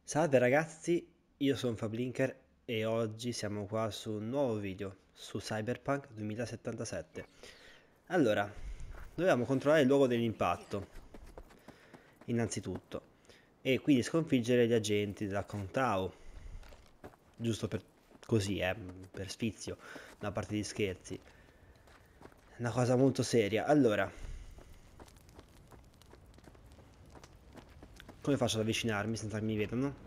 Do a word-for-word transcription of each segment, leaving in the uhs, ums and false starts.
Salve ragazzi, io sono Fablinker e oggi siamo qua su un nuovo video su Cyberpunk duemilasettantasette. Allora, dovevamo controllare il luogo dell'impatto, innanzitutto, e quindi sconfiggere gli agenti della Countdown, giusto per così, eh, per sfizio, una parte di scherzi. Una cosa molto seria. Allora, come faccio ad avvicinarmi senza che mi vedano?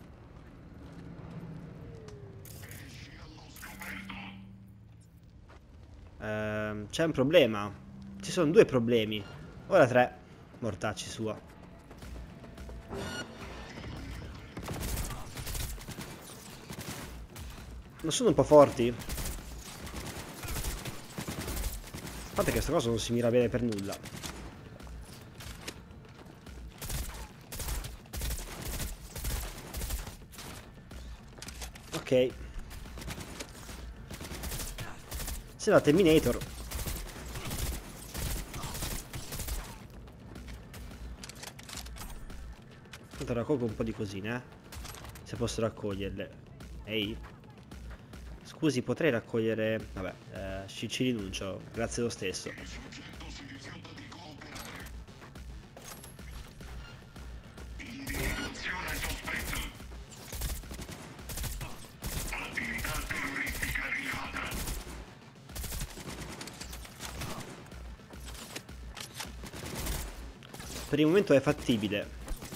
Ehm, c'è un problema. Ci sono due problemi. Ora tre. Mortacci sua. Non sono un po' forti? A parte che questa cosa non si mira bene per nulla. Ok. Sembra Terminator. Tanto raccolgo un po' di cosine, eh. Se posso raccoglierle. Ehi. Scusi, potrei raccogliere... Vabbè, eh, ci, ci rinuncio. Grazie lo stesso. Per il momento è fattibile.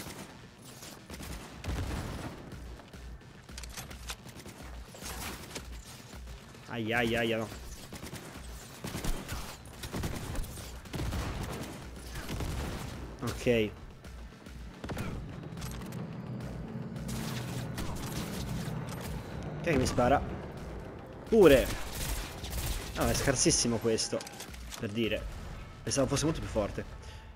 Aia aia aia no. Ok. Chi è che mi spara? Pure. No, è scarsissimo questo. Per dire. Pensavo fosse molto più forte.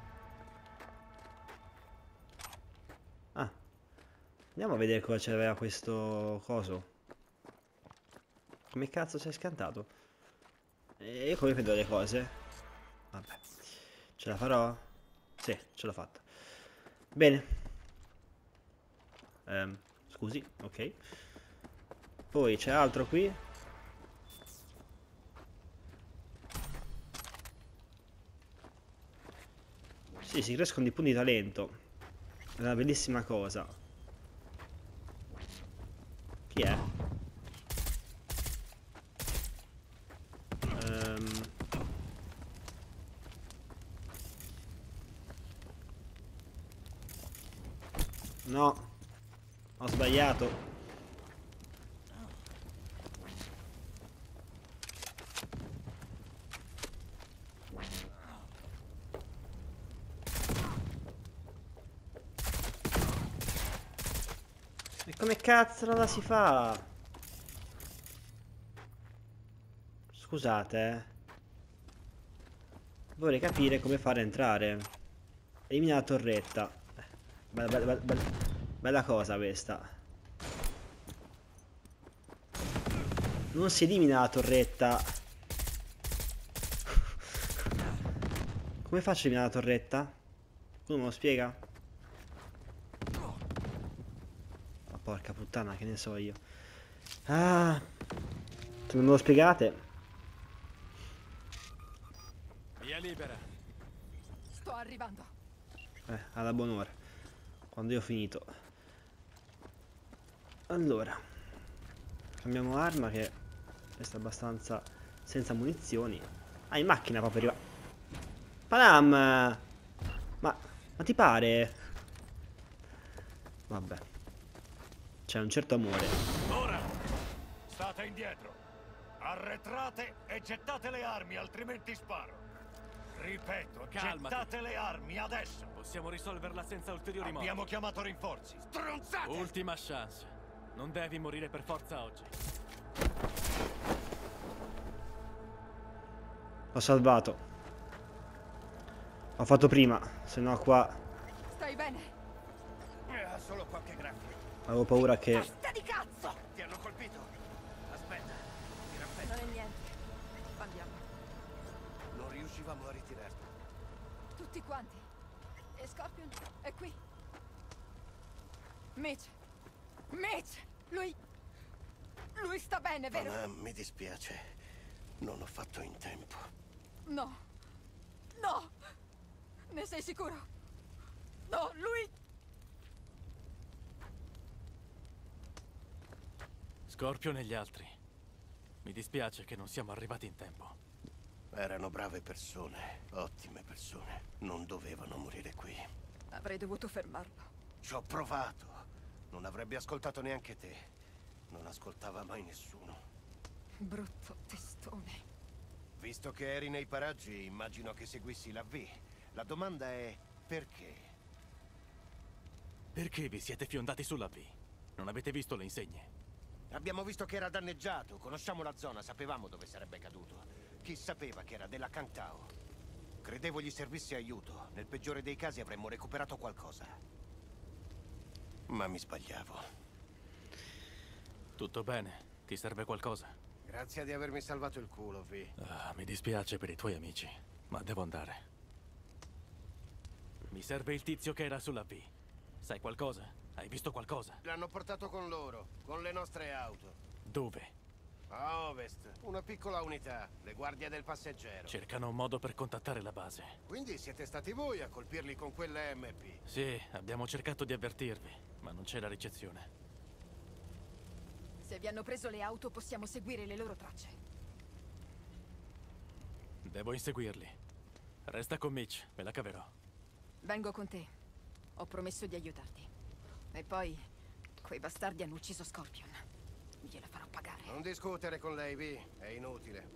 Ah. Andiamo a vedere cosa c'aveva questo coso. Come cazzo si è scantato? E io come vedo le cose? Vabbè. Ce la farò? Sì, ce l'ho fatta. Bene. Ehm, scusi, ok. Poi c'è altro qui. Sì, si crescono di punti di talento. È una bellissima cosa. Chi è? Ehm... No. Ho sbagliato. E come cazzo la si fa? Scusate, eh. Vorrei capire come fare a entrare. Elimina la torretta. Bella, bella, bella, bella, bella cosa questa. Non si elimina la torretta. Come faccio a eliminare la torretta? Uno me lo spiega? Ma porca puttana, che ne so io. Ah, se non me lo spiegate. Via libera. Sto arrivando. Eh, alla buon'ora. Quando io ho finito. Allora. Cambiamo arma che resta abbastanza senza munizioni. Ah, in macchina proprio arriva. Panam! Ma, ma ti pare? Vabbè. C'è un certo amore. Ora! State indietro. Arretrate e gettate le armi, altrimenti sparo. Ripeto, Calmati. gettate le armi adesso. Possiamo risolverla senza ulteriori morti. Abbiamo chiamato rinforzi. Stronzate! Ultima chance. Non devi morire per forza oggi. Ho salvato. Ho fatto prima. Se no qua Stai bene? Eh, ha solo qualche graffio. avevo paura che... Testa di cazzo! Ti hanno colpito? Aspetta, ti rappello. Non è niente. Andiamo. Non riuscivamo a ritirarti. Tutti quanti. E Scorpion è qui. Mitch, Mitch! Lui... Lui sta bene, vero? Ma mi dispiace. Non ho fatto in tempo. No. No! Ne sei sicuro? No, lui... Scorpion e gli altri. Mi dispiace che non siamo arrivati in tempo. Erano brave persone, ottime persone. Non dovevano morire qui. Avrei dovuto fermarlo. Ci ho provato. Non avrebbe ascoltato neanche te. Non ascoltava mai nessuno. Brutto testone. Visto che eri nei paraggi, immagino che seguissi la V. La domanda è perché? Perché vi siete fiondati sulla V? Non avete visto le insegne? Abbiamo visto che era danneggiato, conosciamo la zona, sapevamo dove sarebbe caduto. Chi sapeva che era della Kang Tao? Credevo gli servisse aiuto. Nel peggiore dei casi avremmo recuperato qualcosa. Ma mi sbagliavo. Tutto bene? Ti serve qualcosa? Grazie di avermi salvato il culo, V. Ah, mi dispiace per i tuoi amici, ma devo andare. Mi serve il tizio che era sulla V. Sai qualcosa? Hai visto qualcosa? L'hanno portato con loro, con le nostre auto. Dove? A ovest, una piccola unità, le guardie del passeggero. Cercano un modo per contattare la base. Quindi siete stati voi a colpirli con quelle M P? Sì, abbiamo cercato di avvertirvi, ma non c'è la ricezione. Se vi hanno preso le auto, possiamo seguire le loro tracce. Devo inseguirli. Resta con Mitch, me la caverò. Vengo con te. Ho promesso di aiutarti. E poi, quei bastardi hanno ucciso Scorpion. Gliela farò pagare. Non discutere con lei, V. È inutile.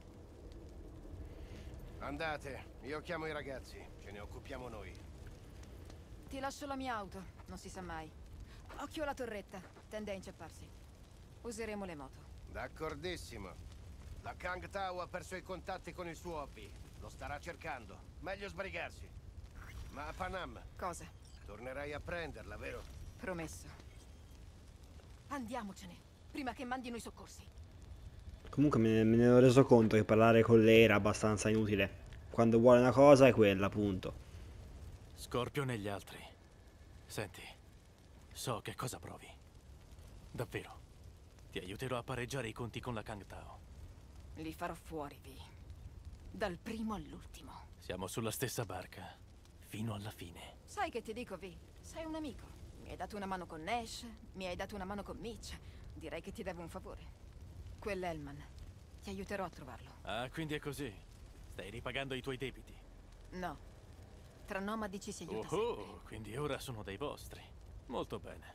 Andate, io chiamo i ragazzi. Ce ne occupiamo noi. Ti lascio la mia auto, non si sa mai. Occhio alla torretta, tende a incepparsi. Useremo le moto. D'accordissimo. La Kang Tao ha perso i contatti con il suo O P. Lo starà cercando. Meglio sbrigarsi. Ma Panam, Cosa? tornerai a prenderla, vero? Promesso. Andiamocene, prima che mandino i soccorsi. Comunque me, me ne ero reso conto che parlare con lei era abbastanza inutile. Quando vuole una cosa è quella, appunto. Scorpion e gli altri. Senti, so che cosa provi. Davvero. Ti aiuterò a pareggiare i conti con la Kang Tao. Li farò fuori, Vi. Dal primo all'ultimo. Siamo sulla stessa barca. Fino alla fine. Sai che ti dico, Vi? Sei un amico. Mi hai dato una mano con Nash, mi hai dato una mano con Mitch. Direi che ti devo un favore. Quell'Hellman. Ti aiuterò a trovarlo. Ah, quindi è così. Stai ripagando i tuoi debiti. No. Tra nomadi ci si aiuta Oh, sempre. quindi ora sono dei vostri. Molto bene.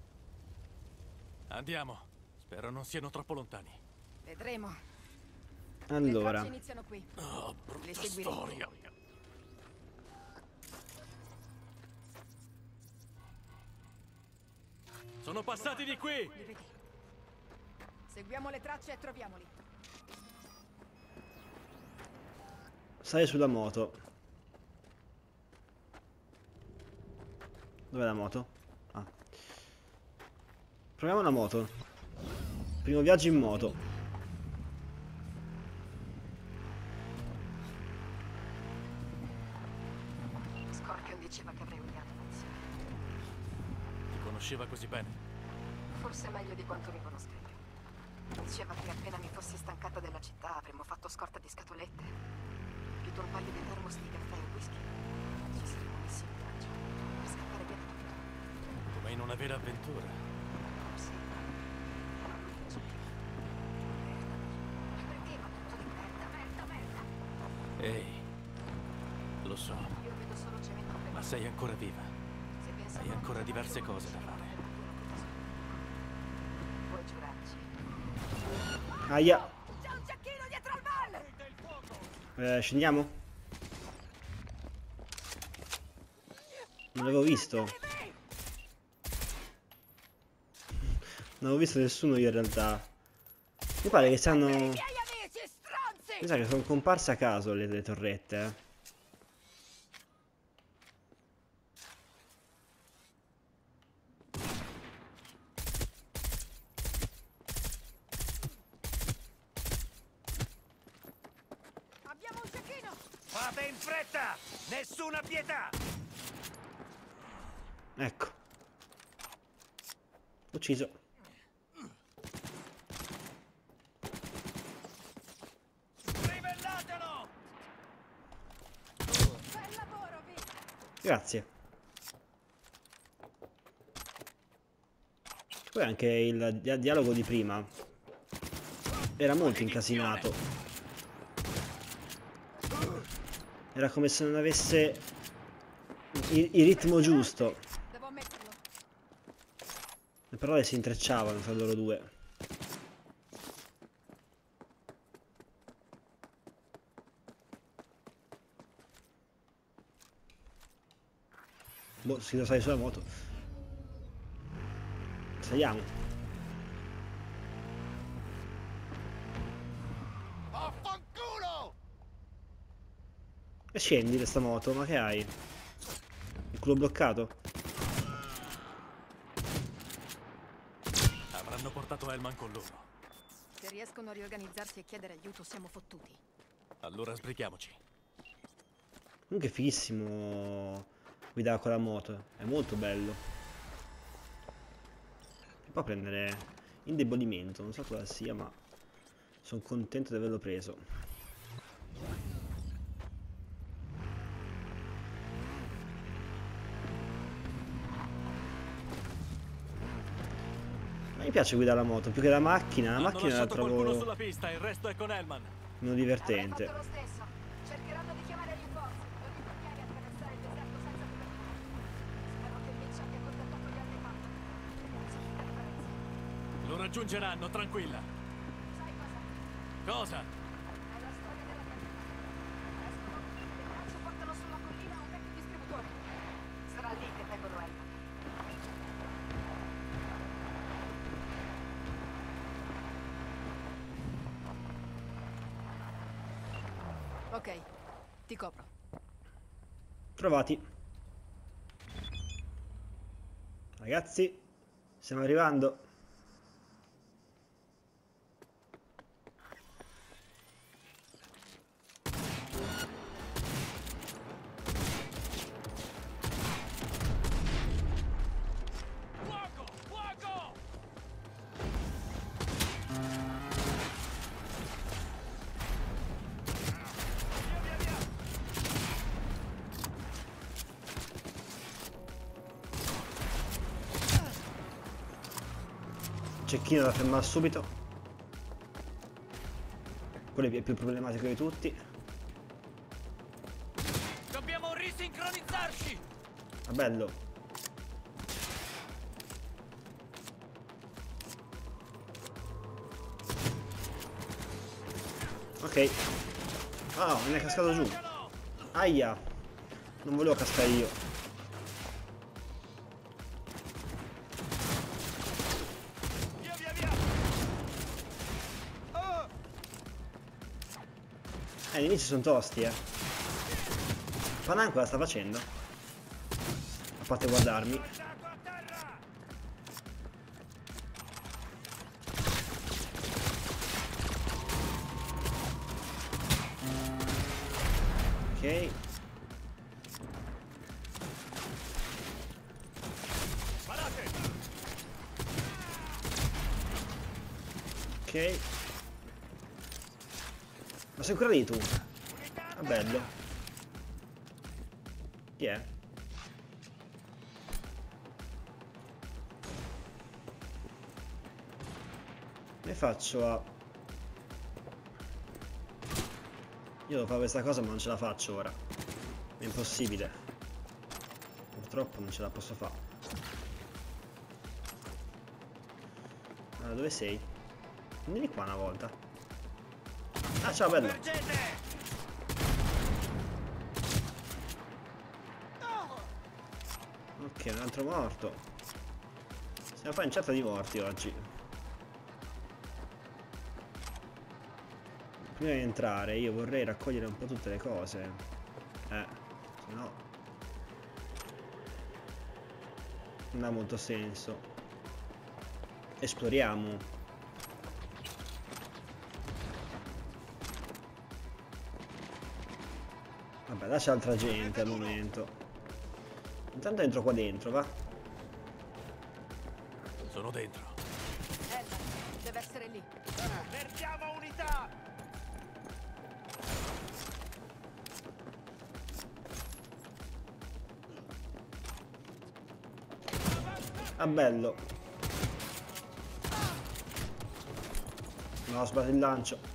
Andiamo. Spero non siano troppo lontani. Vedremo. Le Allora, tracce iniziano qui. Oh, Le brutta seguiremo. storia. Sono passati di qui! Li vedi? Seguiamo le tracce e troviamoli. sali sulla moto. Dov'è la moto? Ah. Proviamo la moto. Primo viaggio in moto. Scorpion diceva che avrei odiato l'insieme. Ti conosceva così bene? Forse meglio di quanto mi conosca io. Diceva che appena mi fossi stancata della città avremmo fatto scorta di scatolette, più un paio di termos di caffè e whisky. Ci saremmo messi in viaggio per scappare via da tutto. Come in una vera avventura. Forse non mi piace più. Perché va tutto di merda, merda, merda? Ehi, lo so, Io vedo solo cemento per ma sei ancora viva. Se pensavo Hai ancora che diverse fosse cose da una fare. Puoi giurarci. Aia. C'è un cecchino dietro al van! Eh, scendiamo? Non l'avevo visto. Non avevo visto nessuno io in realtà. Mi pare che stanno... I miei amici, stronzi! Mi sa che sono comparse a caso le, le torrette. eh. Abbiamo un cecchino! Fate in fretta! Nessuna pietà! Ecco. Ucciso. Grazie. Poi anche il dia- dialogo di prima era molto incasinato. Era come se non avesse il, il ritmo giusto. Devo ammetterlo. Le parole si intrecciavano tra loro due. Boh, si lo sai sulla moto. Saliamo. Vaffanculo! E scendi da sta moto, ma che hai? Il culo bloccato? Avranno portato Hellman con loro. Se riescono a riorganizzarsi e chiedere aiuto, siamo fottuti. Allora sbrighiamoci. Comunque è fighissimo guidare con la moto, è molto bello. Si può prendere indebolimento, non so cosa sia, ma sono contento di averlo preso. Ma mi piace guidare la moto, più che la macchina, la Hanno macchina la lasciato qualcuno trovo sulla pista, il resto è con Hellman. meno Avrei divertente. fatto lo stesso. Cercheranno di chiamare rinforzi. Non li portieri a attraversare il deserto senza copertura. Spero che Mitch abbia contattato gli altri fatto. Non si interferenze. Lo raggiungeranno, tranquilla. Sai cosa? Cosa? È la storia della mia vita. Escono, le tracce portano sulla collina un vecchio distributore. Sarà lì che tengono Elma. Ok, ti copro. Trovati. Ragazzi, stiamo arrivando. Fuoco! Fuoco! Cecchino da fermare subito. Quello è più problematico di tutti. Dobbiamo risincronizzarci! Ma bello. Ok. Ah, non è cascato giù. Aia. Non volevo cascare io. Via, via, via! Eh, all'inizio sono tosti, eh. Panan cosa sta facendo? A parte guardarmi. Ok. Sparate! Ok. Ma sei ancora lì tu? Ah, bello. Chi è? Ne faccio a... Io devo fare questa cosa ma non ce la faccio ora. È impossibile. Purtroppo non ce la posso fare. Allora, dove sei? Vieni qua una volta. Ah, ciao bello. Ok, un altro morto. Stiamo fare incetta di morti oggi. Prima di entrare io vorrei raccogliere un po' tutte le cose. Eh, se no non ha molto senso. Esploriamo. Vabbè, lascia altra gente al momento. Intanto entro qua dentro, va? Sono dentro. Elma, deve essere lì. Perdiamo unità! Ah, bello. No, ho sbagliato il lancio.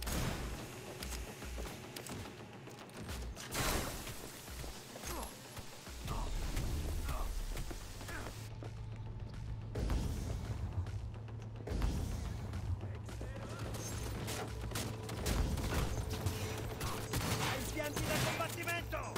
Impianti da combattimento!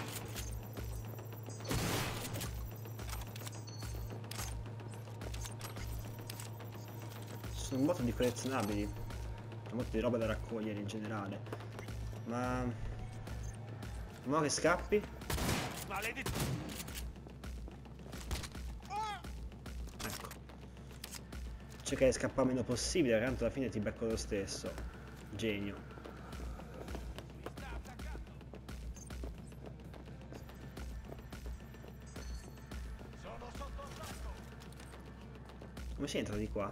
Sono molto di collezionabili. C'è molto di roba da raccogliere in generale. Ma... Ma che scappi? Maledetto! Ecco. Cerca di scappare meno possibile, tanto alla fine ti becco lo stesso. Genio. Sono sotto attacco! Come si entra di qua?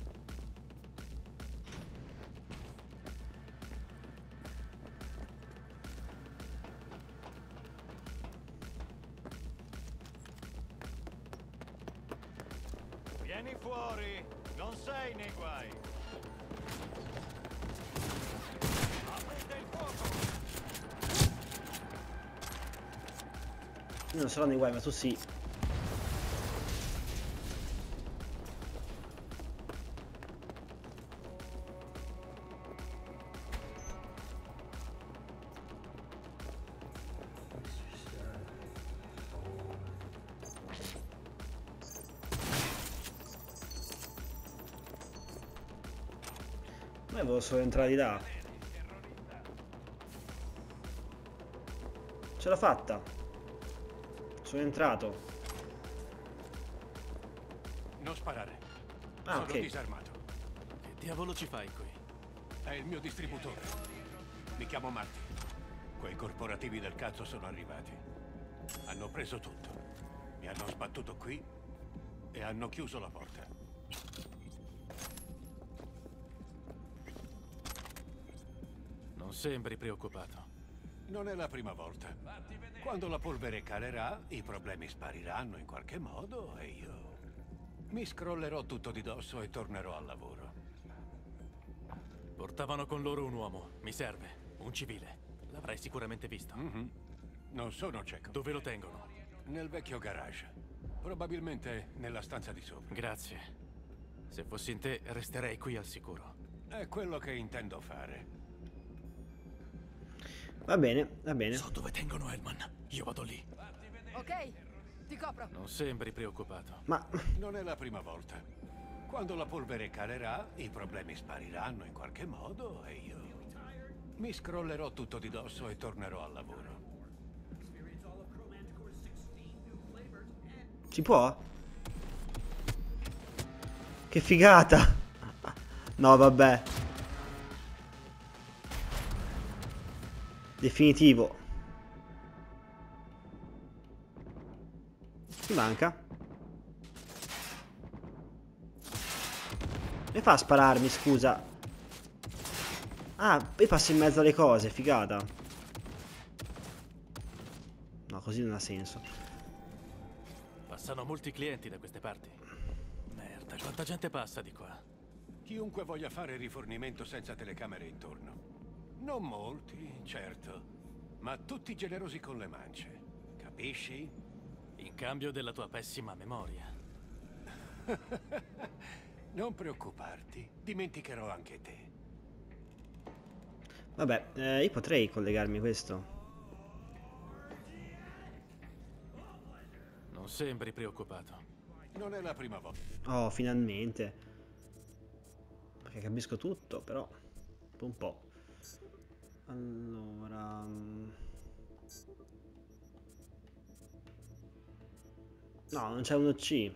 Vieni fuori! Non sei nei guai! Aprite il fuoco! Io non sarò nei guai, ma tu sì. Ma io volevo solo entrare di là. Ce l'ho fatta. Sono entrato. Non sparare. Ah, Sono ok. disarmato. Che diavolo ci fai qui? È il mio distributore. Mi chiamo Marty. Quei corporativi del cazzo sono arrivati. Hanno preso tutto. Mi hanno sbattuto qui e hanno chiuso la porta. Non sembri preoccupato. Non è la prima volta. Quando la polvere calerà, i problemi spariranno in qualche modo e io mi scrollerò tutto di dosso e tornerò al lavoro. Portavano con loro un uomo. Mi serve. Un civile. L'avrai sicuramente visto. Mm-hmm. Non sono cieco. Dove lo tengono? Nel vecchio garage. Probabilmente nella stanza di sopra. Grazie. Se fossi in te, resterei qui al sicuro. È quello che intendo fare. Va bene, va bene. So dove tengono Hellman. Io vado lì. Ok, ti copro. Non sembri preoccupato. Ma... Non è la prima volta. Quando la polvere calerà, i problemi spariranno in qualche modo e io mi scrollerò tutto di dosso e tornerò al lavoro. Si può? Che figata! No, vabbè. Definitivo. Chi manca? Come fa a spararmi, scusa? Ah, poi passo in mezzo alle cose, figata. No, così non ha senso. Passano molti clienti da queste parti. Merda, quanta gente passa di qua. Chiunque voglia fare rifornimento senza telecamere intorno. Non molti, certo, ma tutti generosi con le mance. Capisci? In cambio della tua pessima memoria. Non preoccuparti, dimenticherò anche te. Vabbè, eh, io potrei collegarmi questo. Non sembri preoccupato. Non è la prima volta. Oh, finalmente. Perché capisco tutto, però un po'. Allora... No, non c'è uno C.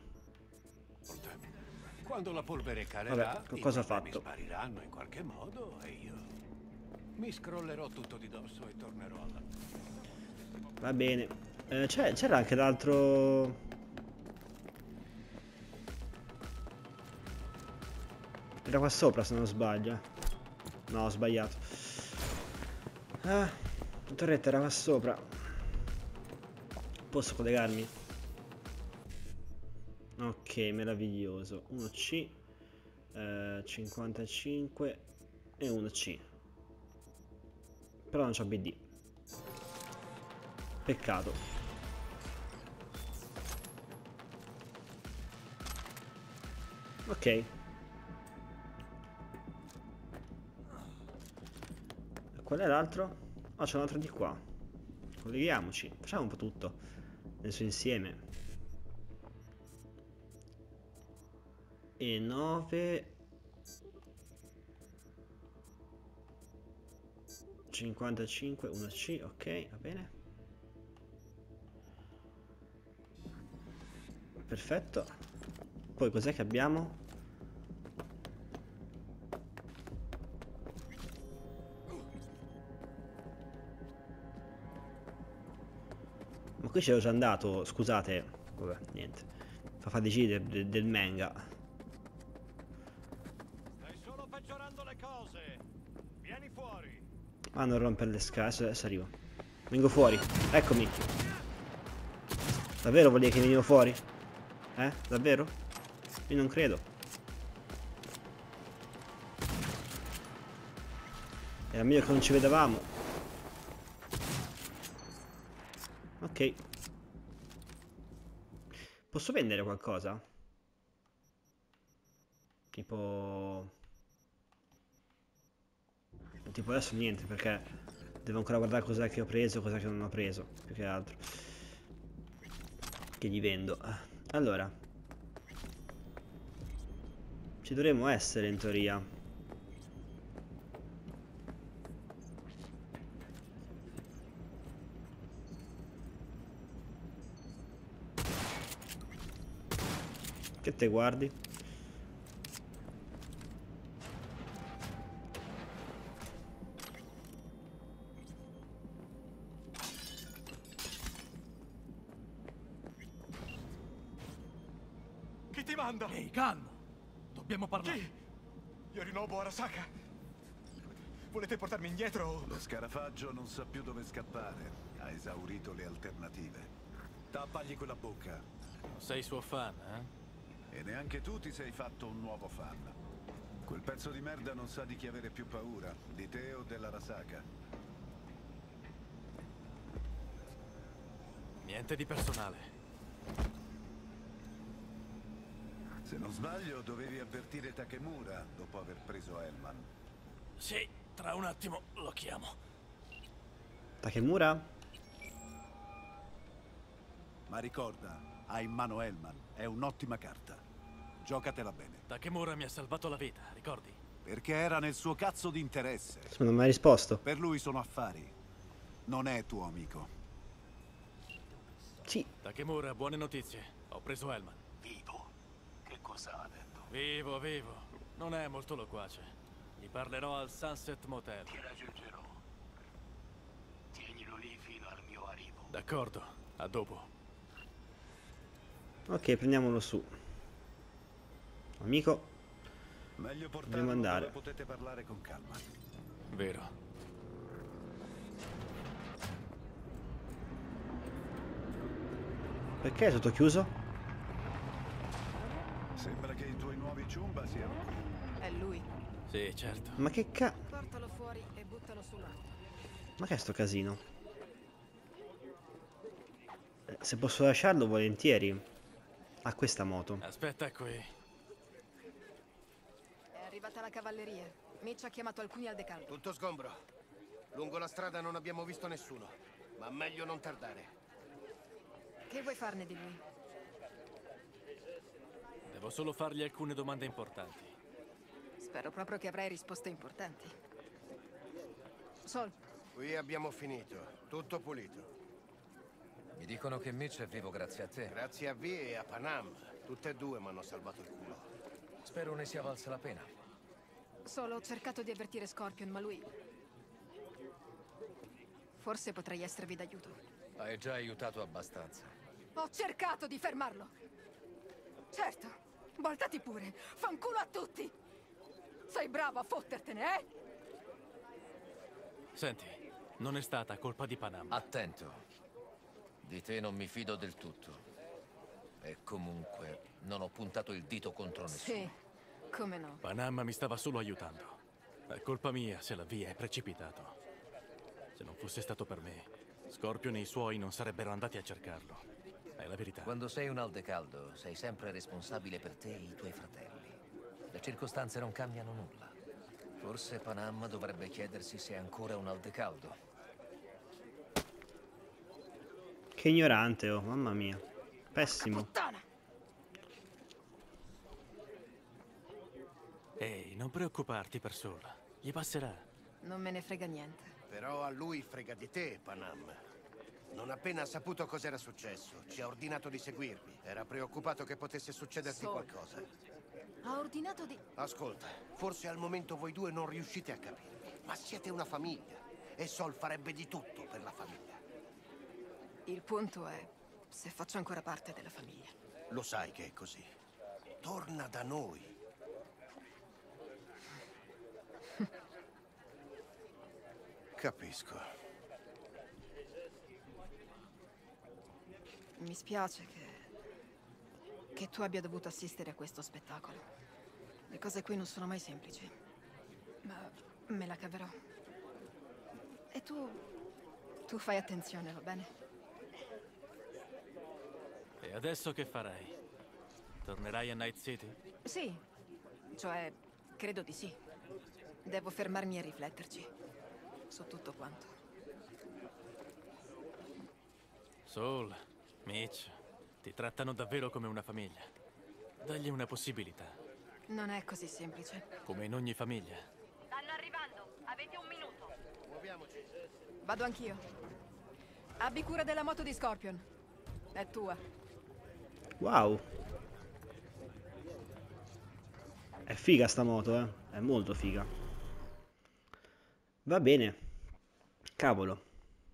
Quando la polvere calerà, Vabbè, cosa ha i problemi fatto? spariranno in qualche modo e io mi scrollerò tutto di dosso e tornerò alla... Va bene. Eh, c'era anche l'altro... Era qua sopra se non sbaglio. No, ho sbagliato. Ah, la torretta era qua sopra. Posso collegarmi? Ok. Ok, meraviglioso. uno C, eh, cinquantacinque e uno C. Però non c'ho B D. Peccato. Ok. Qual è l'altro? Ah, c'è un altro di qua. Colleghiamoci. Facciamo un po' tutto nel suo insieme. E nove cinquantacinque uno C, ok, va bene. Perfetto. Poi cos'è che abbiamo? Ma qui c'ero già andato, scusate. Vabbè, niente. Fa fa decidere del, del manga. Stai solo peggiorando le cose. Vieni fuori. Ah, non rompere le scale, adesso, adesso arrivo. Vengo fuori, eccomi. Davvero volevi che venivo fuori? Eh? Davvero? Io non credo. Era meglio che non ci vedevamo. Ok. Posso vendere qualcosa? Tipo... Tipo adesso niente, perché devo ancora guardare cos'è che ho preso e cos'è che non ho preso, più che altro. Che gli vendo. Allora. Ci dovremmo essere in teoria. Che te guardi? Chi ti manda? Ehi, calmo! Dobbiamo parlare. Chi? Yorinobu Arasaka? Volete portarmi indietro? Lo scarafaggio non sa più dove scappare. Ha esaurito le alternative. Tappagli quella bocca. Sei suo fan, eh? E neanche tu ti sei fatto un nuovo fan. Quel pezzo di merda non sa di chi avere più paura, di te o dell'Arasaka. Niente di personale. Se non sbaglio, dovevi avvertire Takemura dopo aver preso Hellman. Sì, tra un attimo lo chiamo. Takemura? Ma ricorda, hai in mano Hellman. È un'ottima carta. Giocatela bene. Takemura mi ha salvato la vita, ricordi? Perché era nel suo cazzo di interesse. Non mi hai risposto. Per lui sono affari. Non è tuo amico. Sì. Takemura, buone notizie. Ho preso Hellman. Vivo. Che cosa ha detto? Vivo, vivo. Non è molto loquace. Gli parlerò al Sunset Motel. Ti raggiungerò. Tienilo lì fino al mio arrivo. D'accordo, a dopo. Ok, prendiamolo su. Amico. Meglio portarlo Dobbiamo andare. dove potete parlare con calma. Vero. Perché è tutto chiuso? Sembra che i tuoi nuovi ciumba siano qui. È lui. Sì, certo. Ma che ca... Portalo fuori e buttalo sull'auto. Ma che è sto casino? Eh, Se posso lasciarlo volentieri. A questa moto. Aspetta qui. È arrivata la cavalleria. Mitch ha chiamato alcuni al decalco. Tutto sgombro. Lungo la strada non abbiamo visto nessuno, ma meglio non tardare. Che vuoi farne di lui? Devo solo fargli alcune domande importanti. Spero proprio che avrai risposte importanti. Sol, Qui abbiamo finito. Tutto pulito. Mi dicono che Mitch è vivo grazie a te. Grazie a V e a Panam. Tutte e due mi hanno salvato il culo. Spero ne sia valsa la pena. solo ho cercato di avvertire Scorpion, ma lui... Forse potrei esservi d'aiuto. Hai già aiutato abbastanza. Ho cercato di fermarlo. Certo, voltati pure. Fanculo a tutti. Sei bravo a fottertene, eh? Senti, non è stata colpa di Panam. Attento. Di te non mi fido del tutto. E comunque non ho puntato il dito contro nessuno. Sì, come no. Panam mi stava solo aiutando. È colpa mia se la via è precipitato. Se non fosse stato per me, Scorpion e i suoi non sarebbero andati a cercarlo. È la verità. Quando sei un aldecaldo, sei sempre responsabile per te e i tuoi fratelli. Le circostanze non cambiano nulla. Forse Panam dovrebbe chiedersi se è ancora un aldecaldo. Che ignorante, oh, mamma mia. Pessimo. Puttana! Ehi, non preoccuparti per sola. Gli passerà. Non me ne frega niente. Però a lui frega di te, Panam. Non appena ha saputo cos'era successo, ci ha ordinato di seguirvi. Era preoccupato che potesse succederti Sol. qualcosa. Ha ordinato di... Ascolta, forse al momento voi due non riuscite a capirmi, ma siete una famiglia. E Sol farebbe di tutto per la famiglia. Il punto è se faccio ancora parte della famiglia. Lo sai che è così. Torna da noi. Capisco. Mi spiace che... che tu abbia dovuto assistere a questo spettacolo. Le cose qui non sono mai semplici. Ma me la caverò. E tu... tu fai attenzione, va bene? E adesso che farai? Tornerai a Night City? Sì. Cioè, credo di sì. Devo fermarmi e rifletterci. Su tutto quanto. Sol, Mitch, ti trattano davvero come una famiglia. Dagli una possibilità, Non è così semplice. come in ogni famiglia. Stanno arrivando, avete un minuto. Muoviamoci. Vado anch'io. Abbi cura della moto di Scorpion. È tua. Wow. È figa sta moto, eh. È molto figa. Va bene. Cavolo.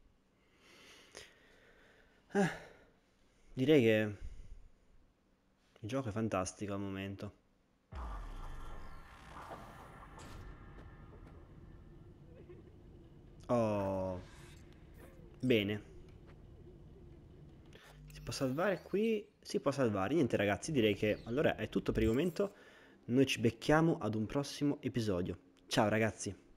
Eh, direi che il gioco è fantastico al momento. Oh. Bene. Si può salvare qui? Si può salvare. Niente ragazzi, direi che allora è tutto per il momento. Noi ci becchiamo ad un prossimo episodio. Ciao ragazzi.